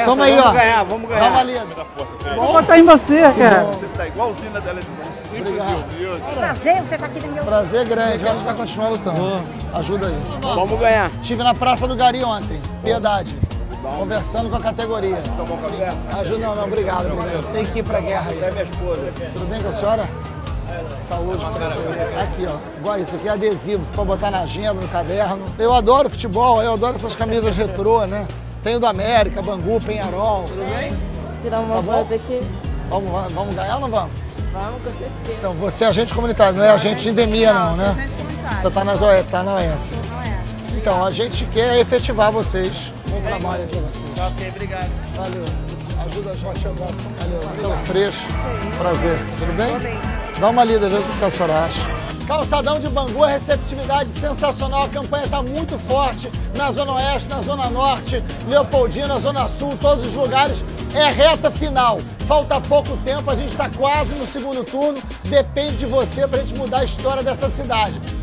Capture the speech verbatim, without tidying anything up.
Toma aí, vamos ó. ganhar, vamos ganhar. Dá uma lida. Vou botar em você, cara. Você tá igualzinho na dela de bom. Obrigado. Prazer, você tá aqui no meu... Prazer grande. A gente vai continuar lutando. Ajuda aí. Vamos ganhar. Estive na Praça do Gari ontem. Piedade. Conversando com a categoria. Ajuda, não, não, obrigado, obrigado. Tem que ir pra guerra aí. É minha esposa. Tudo bem com a senhora? Saúde, prazer. Aqui, ó. Igual isso aqui é adesivo, você pode botar na agenda, no caderno. Eu adoro futebol, eu adoro essas camisas retrô, né? Tenho do América, Bangu, Penharol. Tudo bem? Tirar uma Tá bom? foto aqui. Vamos, vamos, vamos ganhar ou não vamos? Vamos, com certeza. Então, você é agente comunitário, não é agente de endemia, não, né? Você tá na O E S, tá na O S. Então, a gente quer efetivar vocês. Bom trabalho aqui pra vocês. Ok, obrigado. Valeu. Ajuda a gente a jogar. Valeu. Marcelo Freixo. Prazer. Tudo bem? Dá uma lida, vê o que a senhora acha. Calçadão de Bangu, a receptividade sensacional. A campanha está muito forte na Zona Oeste, na Zona Norte, Leopoldina, Zona Sul, todos os lugares. É reta final. Falta pouco tempo, a gente está quase no segundo turno. Depende de você para a gente mudar a história dessa cidade.